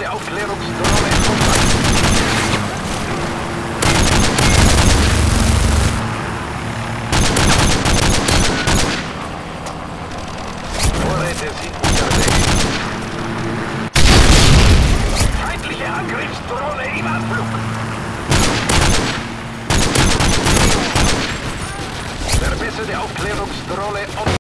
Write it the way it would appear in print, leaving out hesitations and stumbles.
Verbesserte Aufklärungsdrohne in Kontakt. Vorräte sind unterwegs. Feindliche Angriffsdrohne im Anflug. Verbesserte Aufklärungsdrohne